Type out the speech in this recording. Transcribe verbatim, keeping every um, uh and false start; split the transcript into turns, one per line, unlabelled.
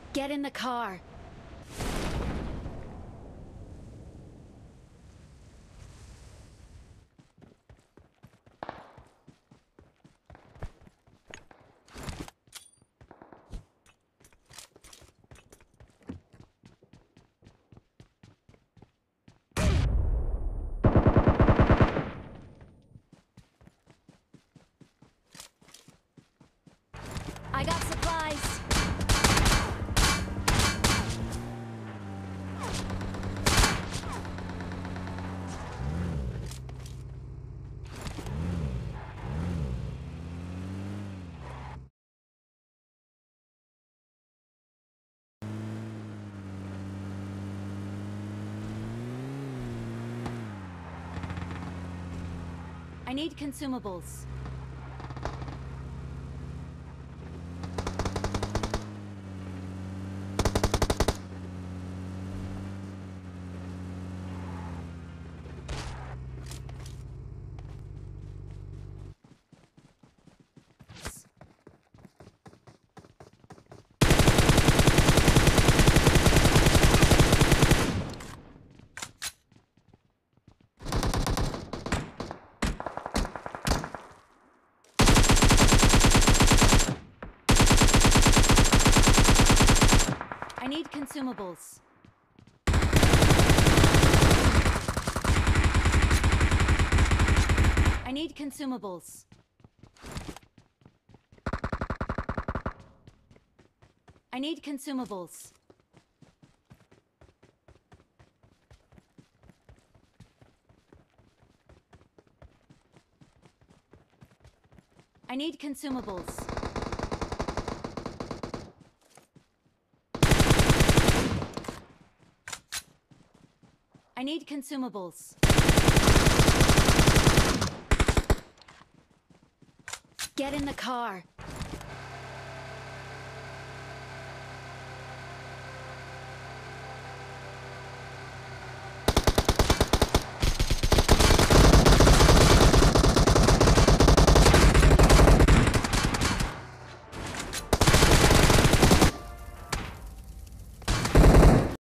Get in the car. I got supplies. I need consumables. I need consumables. I need consumables. I need consumables. I need consumables. I need consumables. Get in the car.